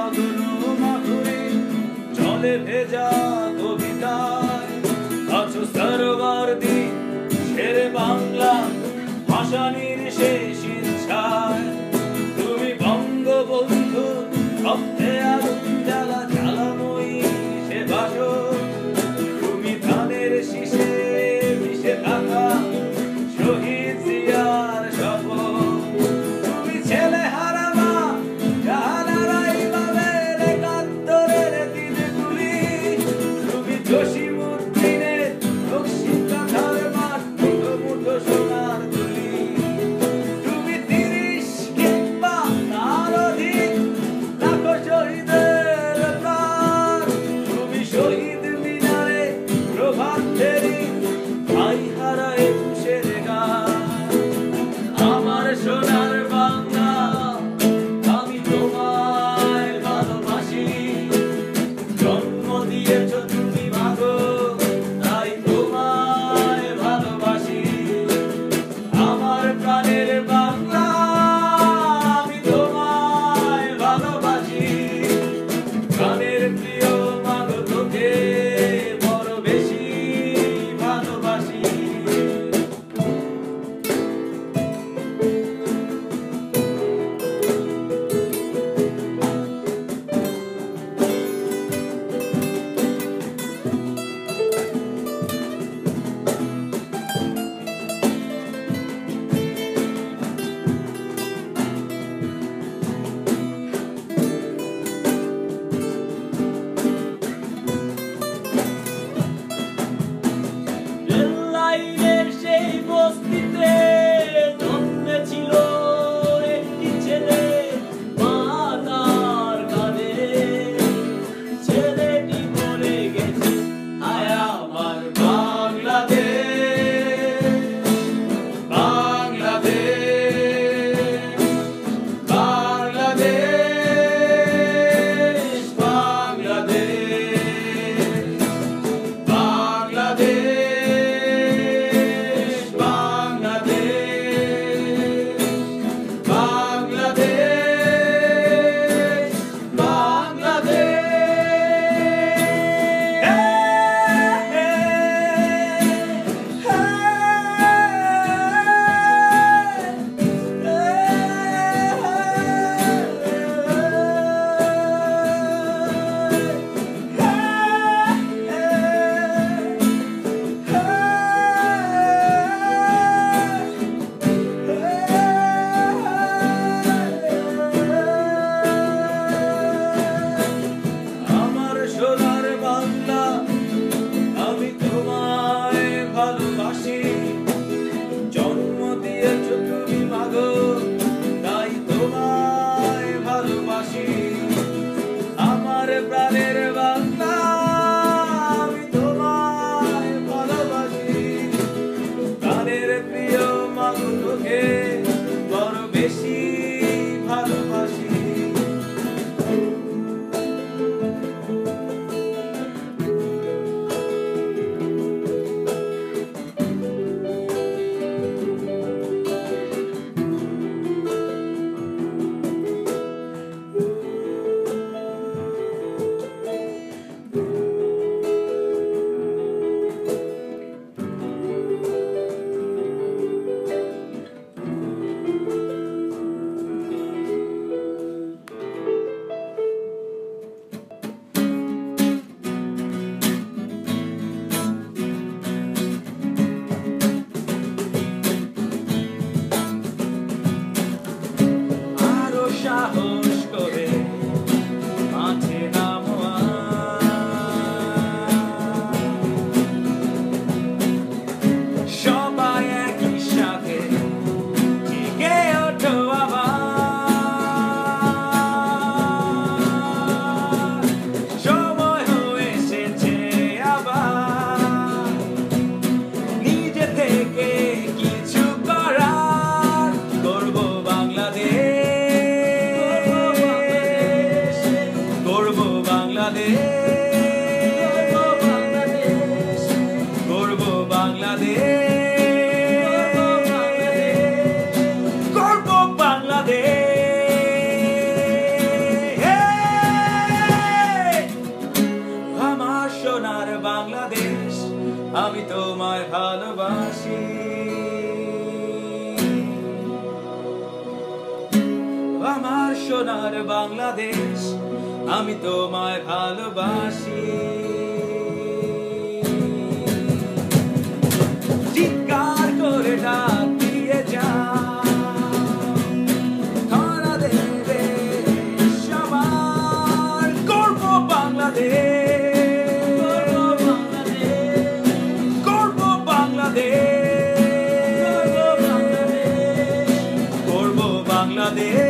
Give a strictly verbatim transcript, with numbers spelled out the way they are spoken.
মগ্ন মাধুরী চলে ভেজা কবিতায় আছো সরবর্দি শেরে বাংলা ভাষানির শেষ ইচ্ছায় তুমি বঙ্গবন্ধু শব্দে আগুন জ্বালা জ্বালাময়ী সে বাসর তুমি ধানের শীষে মিশে থাকা শহীদ জিয়ার শপথ তুমি ছেলে হারা মা জাহানারাই বাবের একাত্তরের দিনগুলি তুমি জসিমউদ্দিনের দক্ষিণ কাঁথার মাঠ মুঠো মুঠো সোনার তুলি তুমি তিরিশ কিংবা তার অধিক লাখো শহীদের প্রাণ তুমি শহীদ মিনারে প্রভাত ফেরি ভাই হারা একুশের গান আমার সোনার বাংলা আমি তোমায় ভালোবাসি জন্ম দিয়েছ তুমি মাগো তাই তোমায় ভালোবাসি আমার প্রাণের বাংলা আমি তোমায় ভালোবাসি প্রাণের প্রিয় মাগো তোকে বড় বেশি ভালোবাসি রেললাইনের সেই বস্তিতে জন্মেছিল একটি ছেলে মা তার কাঁধে ছেলেটি মরে গেছে হায় আমার বাংলাদেশ বাংলাদেশ বাংলাদেশ বাংলাদেশ বাংলাদেশ বাংলাদেশ আমার সোনার বাংলা আমি তোমায় ভালোবাসি জন্ম দিয়েছ তুমি মাগো তাই তোমায় ভালোবাসি আমার প্রাণের বাংলা আমি তোমায় ভালোবাসি প্রাণের প্রিয় মাগো তোকে বড় বেশি ভালোবাসি আরো সাহস করে মাঠে নামো সবাই একই সাথে জেগে ওঠো আবার সময় হয়ে এসেছে আবার নিজে থেকে কিছু করার করব বাংলাদেশ আমার বাংলাদেশ, আমি তোমায় ভালোবাসি। চিৎকার করে ডাক দিয়ে যাও, ধরা দেবে সবার। গর্ব বাংলাদেশ, গর্ব বাংলাদেশ, গর্ব বাংলাদেশ।